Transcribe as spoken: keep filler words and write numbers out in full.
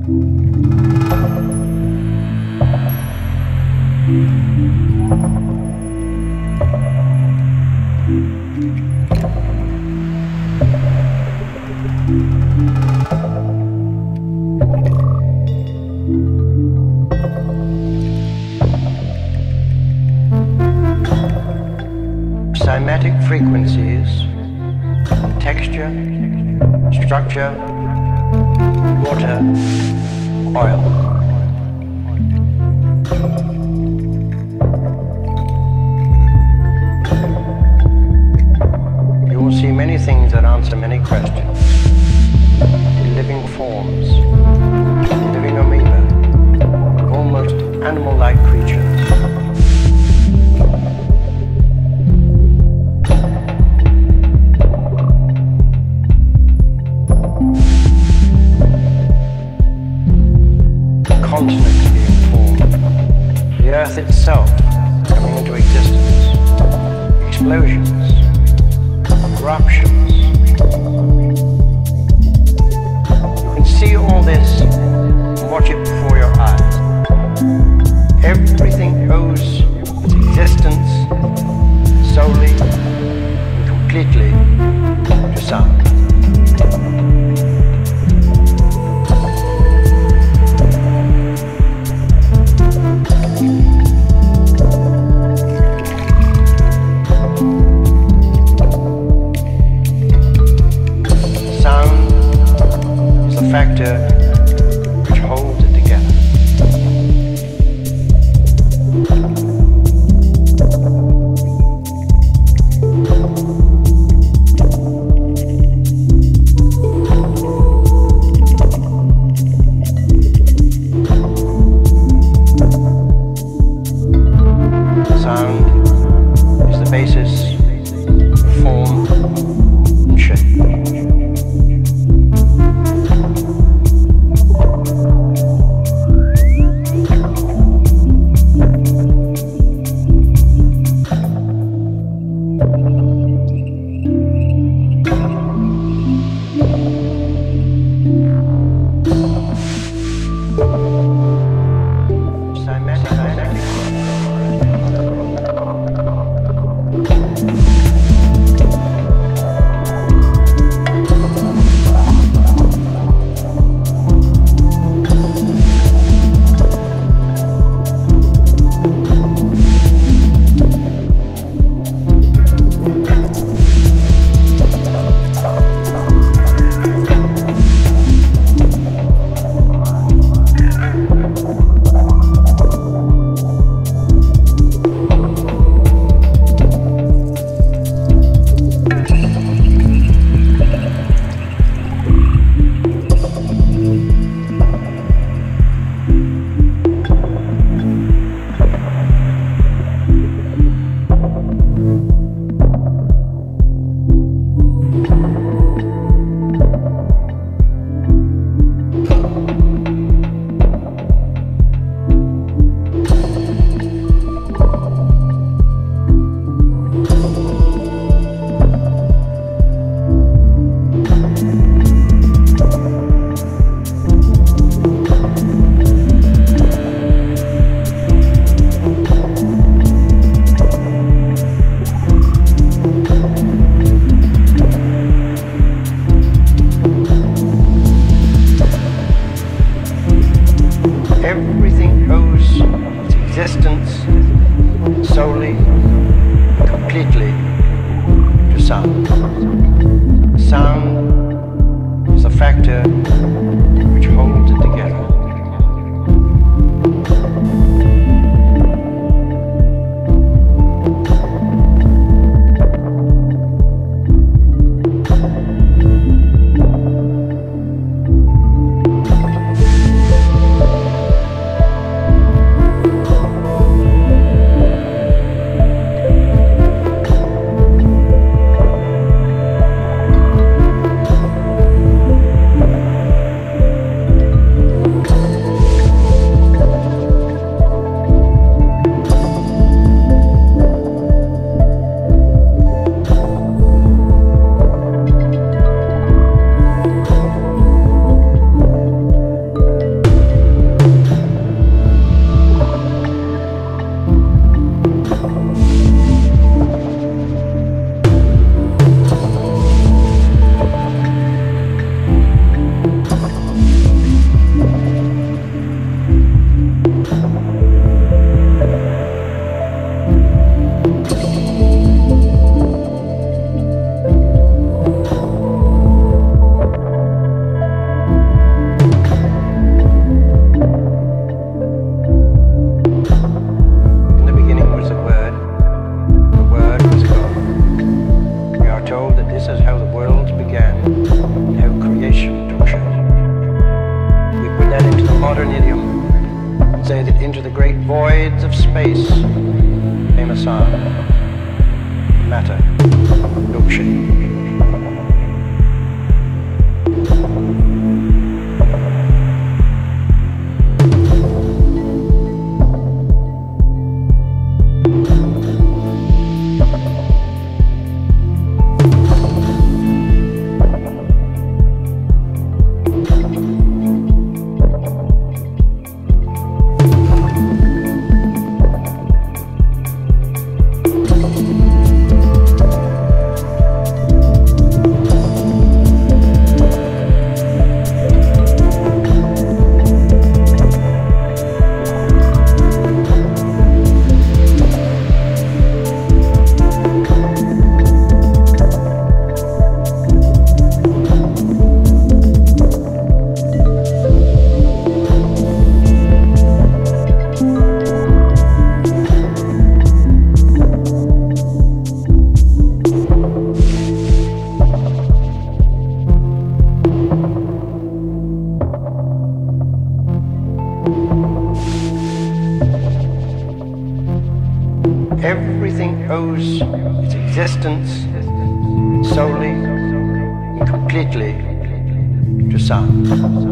Cymatic frequencies, texture, structure, water, oil. You will see many things that answer many questions. Living forms, living amoeba, almost animal-like creatures. Continents being formed, the earth itself coming into existence, explosions, eruptions. You can see all this and watch it before your eyes. Everything owes its existence solely and completely to sound. Factor which holds it together. Sound is the basis of form and shape. Everything owes its existence solely, completely to sound. Sound is the factor which holds it together. modern idiom and say that into the great voids of space came a sound, matter, milkshake. Everything owes its existence solely and completely to sound.